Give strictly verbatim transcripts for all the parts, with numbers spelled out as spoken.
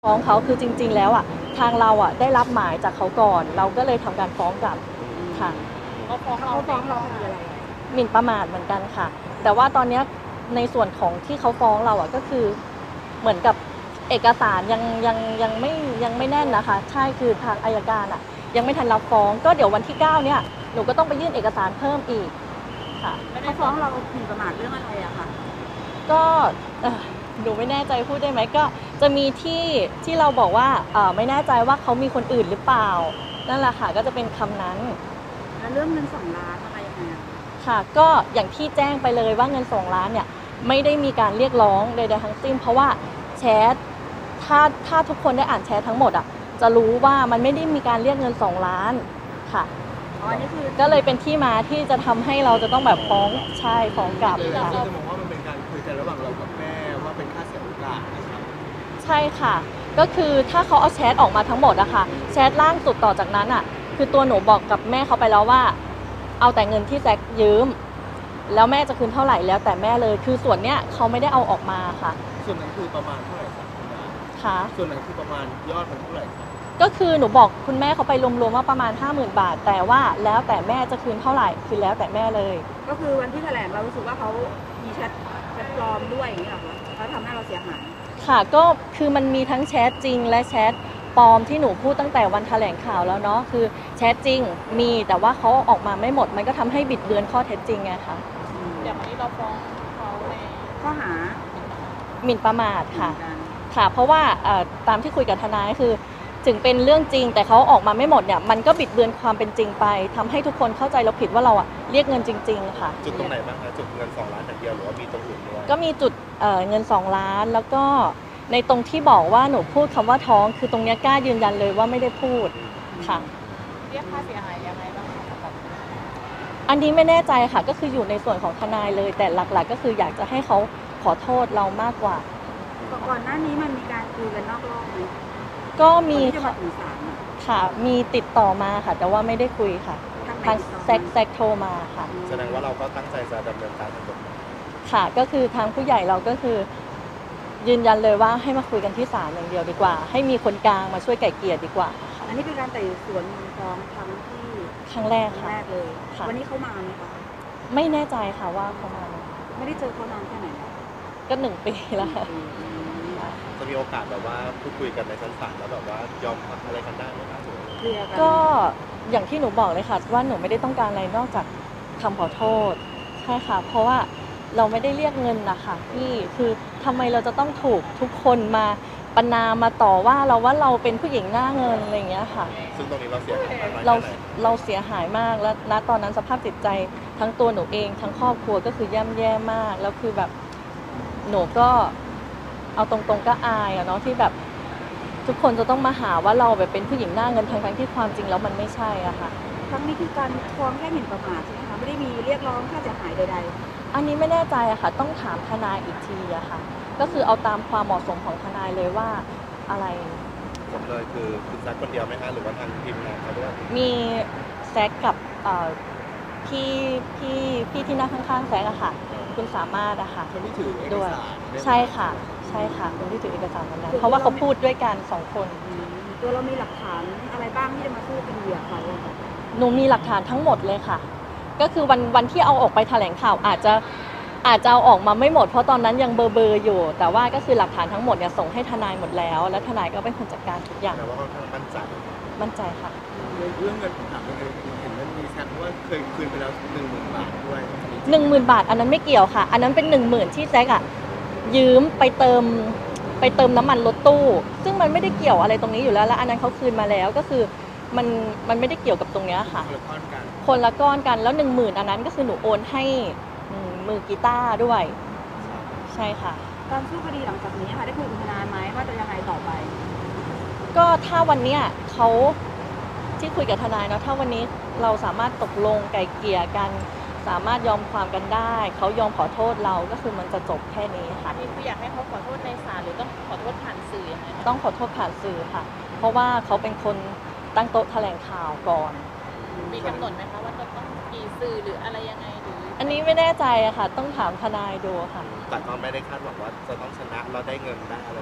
ฟ้องเขาคือจริงๆแล้วอ่ะทางเราอ่ะได้รับหมายจากเขาก่อนเราก็เลยทำการฟ้องกลับค่ะเขาฟ้องเราฟ้องเราคดีอะไรหมิ่นประมาทเหมือนกันค่ะแต่ว่าตอนนี้ในส่วนของที่เขาฟ้องเราอ่ะก็คือเหมือนกับเอกสารยังยังยังไม่ยังไม่แน่นนะคะใช่คือทางอัยการอ่ะยังไม่ทันรับฟ้องก็เดี๋ยววันที่เก้าเนี่ยหนูก็ต้องไปยื่นเอกสารเพิ่มอีกค่ะเขาฟ้องเราหมิ่นประมาทเรื่องอะไรอะคะก็หนูไม่แน่ใจพูดได้ไหมก็จะมีที่ที่เราบอกว่าไม่แน่ใจว่าเขามีคนอื่นหรือเปล่านั่นแหละค่ะก็จะเป็นคำนั้นแล้วเรื่องเงินสองล้านอะไรยังไงค่ะก็อย่างที่แจ้งไปเลยว่าเงินสองล้านเนี่ยไม่ได้มีการเรียกร้องใดๆทั้งสิ้นเพราะว่าแชทถ้าถ้าทุกคนได้อ่านแชททั้งหมดอ่ะจะรู้ว่ามันไม่ได้มีการเรียกเงินสองล้านค่ะอ๋อนี่คือก็เลยเป็นที่มาที่จะทำให้เราจะต้องแบบฟ้องใช่ฟ้องกลับค่ะจะมองว่ามันเป็นการคุยกันระหว่างเรากับแม่ว่าเป็นค่าเสียโอกาสนะครับใช่ค่ะก็คือถ้าเขาเอาแชทออกมาทั้งหมดอะค่ะแชทล่างสุดต่อจากนั้นอะคือตัวหนูบอกกับแม่เขาไปแล้วว่าเอาแต่เงินที่แซคยืมแล้วแม่จะคืนเท่าไหร่แล้วแต่แม่เลยคือส่วนเนี้ยเขาไม่ได้เอาออกมาค่ะส่วนนั้นคือประมาณเท่าไหร่ครับค่ะส่วนนั้นคือประมาณยอดมันเท่าไหร่ครับก็คือหนูบอกคุณแม่เขาไปรวมๆว่าประมาณ ห้าหมื่น บาทแต่ว่าแล้วแต่แม่จะคืนเท่าไหร่คือแล้วแต่แม่เลยก็คือวันที่แถลงเรารู้สึกว่าเขามีแชทแชทปลอมด้วยอย่างนี้หรอคะเขาทำให้เราเสียหายค่ะก็คือมันมีทั้งแชทจริงและแชทปลอมที่หนูพูดตั้งแต่วันแถลงข่าวแล้วเนาะคือแชทจริงมีแต่ว่าเขาออกมาไม่หมดมันก็ทำให้บิดเบือนข้อเท็จจริงไงคะอย่างวันนี้เราฟ้องเขาในข้อหาหมิ่นประมาทค่ะค่ะเพราะว่าตามที่คุยกับทนายคือถึงเป็นเรื่องจริงแต่เขาออกมาไม่หมดเนี่ยมันก็บิดเบือนความเป็นจริงไปทำให้ทุกคนเข้าใจเราผิดว่าเราอะเรียกเงินจริงๆค่ะจุดตรงไหนบ้างคะจุดเงินสองล้านอย่างเดียวหรือว่ามีตรงอื่นด้วยก็มีจุดเงินสองล้านแล้วก็ในตรงที่บอกว่าหนูพูดคำว่าท้องคือตรงนี้กล้ายืนยันเลยว่าไม่ได้พูดค่ะเรียกค่าเสียหายยังไงบ้างคะอันนี้ไม่แน่ใจค่ะก็คืออยู่ในส่วนของทนายเลยแต่หลักๆก็คืออยากจะให้เขาขอโทษเรามากกว่าก่อนหน้านี้มันมีการคุยกันนอกรอบไหมก็มีค่ะมีติดต่อมาค่ะแต่ว่าไม่ได้คุยค่ะทางแซกแซกโทรมาค่ะแสดงว่าเราก็ตั้งใจจะดำเนินการตามกฎหมายค่ะก็คือทางผู้ใหญ่เราก็คือยืนยันเลยว่าให้มาคุยกันที่ศาลอย่างเดียวดีกว่าให้มีคนกลางมาช่วยไก่เกลี่ยดีกว่าอันนี้เป็นการไต่สวนมูลฟ้องครั้งที่ครั้งแรกค่ะแรกเลยวันนี้เขามาไหมคะไม่แน่ใจค่ะว่าเขามาไม่ได้เจอเขานานแค่ไหนก็หนึ่งปีแล้วจะมีโอกาสแบบว่าพูดคุยกันในชั้นศาลแล้วแบบว่ายอมอะไรกันได้ไหมคะก็อย่างที่หนูบอกเลยค่ะว่าหนูไม่ได้ต้องการอะไรนอกจากคำขอโทษใช่ค่ะเพราะว่าเราไม่ได้เรียกเงินนะคะพี่คือทำไมเราจะต้องถูกทุกคนมาประณามมาต่อว่าเราว่าเราเป็นผู้หญิงหน้าเงินอะไรอย่างเงี้ยค่ะซึ่งตรงนี้เราเสียหายมากเราเราเสียหายมากแล้วณตอนนั้นสภาพจิตใจทั้งตัวหนูเองทั้งครอบครัวก็คือย่ำแย่มากแล้วคือแบบหนูก็เอาตรงๆก็อายอะเนาะที่แบบทุกคนจะต้องมาหาว่าเราแบบเป็นผู้หญิงหน้าเงินทั้งๆที่ความจริงแล้วมันไม่ใช่อะค่ะครั้งนี้คือการฟ้องแค่หมิ่นประมาทใช่ไหมคะไม่ได้มีเรียกร้องค่าเสียหายใดๆอันนี้ไม่แน่ใจอะค่ะต้องถามทนายอีกทีอะค่ะก็คือเอาตามความเหมาะสมของทนายเลยว่าอะไรผมเลยคือคุณแซคคนเดียวไหมคะหรือว่าทางทีมงานเขาด้วยมีแซคกับพี่พี่พี่ที่นั่งข้างๆแซคอะค่ะคุณสามารถอะค่ะคนที่ถือเอกสารใช่ค่ะใช่ค่ะคนที่ถือเอกสารนั้นเพราะว่าเขาพูดด้วยกันสองคนตัวเรามีหลักฐานอะไรบ้างที่จะมาสู้คดีกับเขาหนูมีหลักฐานทั้งหมดเลยค่ะก็คือวันวันที่เอาออกไปแถลงข่าวอาจจะอาจจะเอาออกมาไม่หมดเพราะตอนนั้นยังเบอร์เบอร์อยู่แต่ว่าก็คือหลักฐานทั้งหมดเนี่ยส่งให้ทนายหมดแล้วและทนายก็เป็นคนจัดการทุกอย่างแต่ว่าค่อนข้างมั่นใจมั่นใจค่ะเรื่องเงินผมถามเลยเห็นมันมีแชทว่าเคยคืนไปแล้วหนึ่งหมื่นบาทด้วยหนึ่งหมื่นบาทอันนั้นไม่เกี่ยวค่ะอันนั้นเป็นหนึ่งหมื่นที่แซคอะยืมไปเติมไปเติมน้ำมันรถตู้ซึ่งมันไม่ได้เกี่ยวอะไรตรงนี้อยู่แล้วแล้วอันนั้นเขาคืนมาแล้วก็คือมันมันไม่ได้เกี่ยวกับตรงนี้ค่ะคนละก้อนกันแล้วหนึ่งหมื่นอันนั้นก็คือหนูโอนให้มือกีตาร์ด้วยใช่ค่ะการสู้คดีหลังจากนี้ค่ะได้คุยกับทนายไหมว่าจะยังไงต่อไปก็ถ้าวันเนี้ยเขาที่คุยกับทนายเนาะถ้าวันนี้เราสามารถตกลงไกลเกลี่ยกันสามารถยอมความกันได้เขายอมขอโทษเราก็คือมันจะจบแค่นี้ค่ะคืออยากให้เขาขอโทษในศาลหรือต้องขอโทษผ่านสื่อยังไงต้องขอโทษผ่านสื่อค่ะเพราะว่าเขาเป็นคนตั้งโต๊ะแถลงข่าวก่อนมีกำหนดไหมคะว่าจะต้องกี่สื่อหรืออะไรยังไงหรืออันนี้ไม่แน่ใจอะค่ะต้องถามทนายดูค่ะแต่ก็ไม่ได้คาดหวังว่าจะต้องชนะเราได้เงินได้อะไรแบบนี้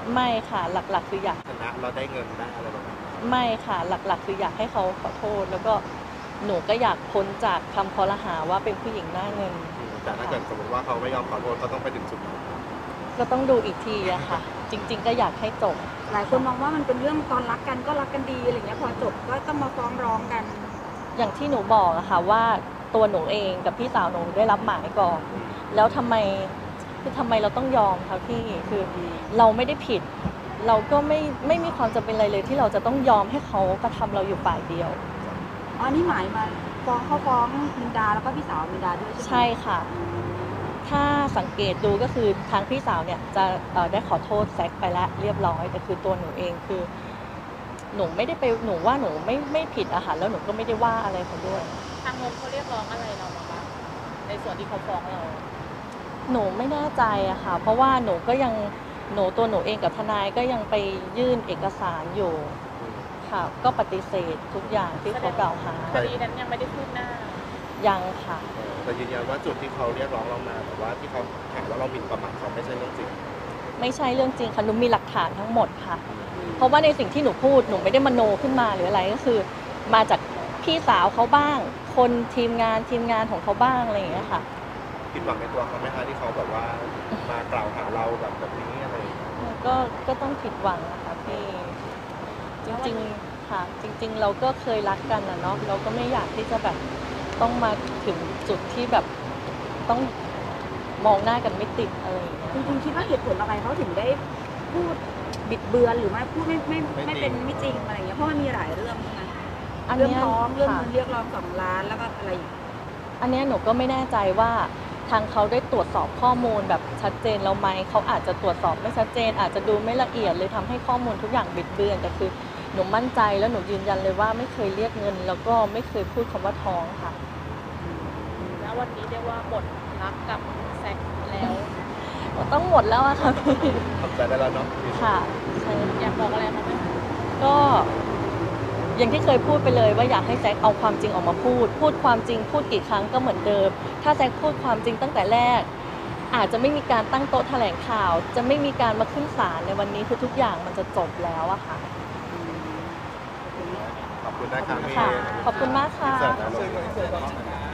ไม่ค่ะหลักๆคืออยากชนะเราได้เงินได้อะไรแบบนี้ไม่ค่ะหลักๆคืออยากให้เขาขอโทษ แล้วก็หนูก็อยากพ้นจากคำคอรหาว่าเป็นผู้หญิงหน้าเงินแต่ถ้าเกิดสมมติว่าเขาไม่ยอมขอโทษก็ต้องไปถึงจุดนั้นก็ต้องดูอีกทีอะค่ะ จริง ๆ ก็อยากให้จบหลายคนมองว่ามันเป็นเรื่องตอนรักกันก็รักกันดีอะไรเงี้ยพอจบก็ต้องมาฟ้องร้องกันอย่างที่หนูบอกอะค่ะว่าตัวหนูเองกับพี่สาวหนูได้รับหมายก่อน แล้วทำไมคือทำไมเราต้องยอมคะพี่คือเราไม่ได้ผิด เราก็ไม่ไม่มีความจำเป็นอะไรเลยที่เราจะต้องยอมให้เขากระทำเราอยู่ฝ่ายเดียวอ๋อนี่หมายมาฟ้องเขาฟ้องมินดาแล้วก็พี่สาวมินดาด้วยใช่ไหมใช่ค่ะ ถ้าสังเกตดูก็คือทางพี่สาวเนี่ยจะเอ่อได้ขอโทษแซคไปแล้วเรียบร้อยแต่คือตัวหนูเองคือ หนูไม่ได้ไปหนูว่าหนูไม่ไม่ผิดอะค่ะแล้วหนูก็ไม่ได้ว่าอะไรเขาด้วยทางโน้นเขาเรียกร้องอะไรเรามาบ้างในส่วนที่เขาฟ้องเราหนูไม่แน่ใจอะค่ะ เพราะว่าหนูก็ยังหนูตัวหนูเองกับทนายก็ยังไปยื่นเอกสารอยู่ค่ะ ก็ปฏิเสธทุกอย่างที่เขากล่าวหาคดีนั้นยังไม่ได้คืบหน้ายังค่ะแต่ยืนยันว่าจุดที่เขาเรียกร้องเรามาแต่ว่าที่เขาถามว่าเราหมิ่นประมาทเขาไม่ใช่เรื่องจริงไม่ใช่เรื่องจริงค่ะหนูมีหลักฐานทั้งหมดค่ะ เพราะว่าในสิ่งที่หนูพูดหนูไม่ได้มโนขึ้นมาหรืออะไรก็คือ มาจากพี่สาวเขาบ้าง คนทีมงานทีมงานของเขาบ้างอะไรอย่างเงี้ยค่ะผิดหวังในตัวเขาไหมคะที่เขาแบบว่ามากล่าวหาเราแบบแบบนี้อะไรอย่างเงี้ยก็ก็ต้องผิดหวังนะคะพี่จริงๆค่ะ จริง ๆ เราก็เคยรักกันนะเนาะเราก็ไม่อยากที่จะแบบต้องมาถึงจุดที่แบบต้องมองหน้ากันไม่ติดอะไรอย่างเงี้ยจริงๆคิดว่าเหตุผลอะไรเขาถึงได้พูดบิดเบือนหรือไม่พูดไม่ไม่ไม่เป็นไม่จริงอะไรเงี้ยเพราะมันมีหลายเรื่องใช่ไหมอันเรื่องเนี้ยท้องเรื่องค่ะเงินเรียกร้องสองล้านแล้วก็อะไรอีกอันเนี้ยหนูก็ไม่แน่ใจว่าทางเขาได้ตรวจสอบข้อมูลแบบชัดเจนแล้วไหมเขาอาจจะตรวจสอบไม่ชัดเจน อาจจะดูไม่ละเอียดเลยทำให้ข้อมูลทุกอย่างบิดเบือนแต่คือหนูมั่นใจแล้วหนูยืนยันเลยว่าไม่เคยเรียกเงิน แล้วก็ไม่เคยพูดคำว่าท้องค่ะแล้ววันนี้เรียกว่าหมดรักกับแซคแล้วต้องหมดแล้วอะค่ะพี่ทำใจได้แล้วเนาะค่ะใช่อยากบอกอะไรเขาไหมก็อย่างที่เคยพูดไปเลยว่าอยากให้แซคเอาความจริงออกมาพูด พูดความจริงพูดกี่ครั้งก็เหมือนเดิม ถ้าแซคพูดความจริงตั้งแต่แรก อาจจะไม่มีการตั้งโต๊ะแถลงข่าว จะไม่มีการมาขึ้นศาลในวันนี้คือทุกอย่างมันจะจบแล้วอะค่ะขอบคุณนะครับเมค่ะย์ขอบคุณมากค่ะเสิร์ฟนะ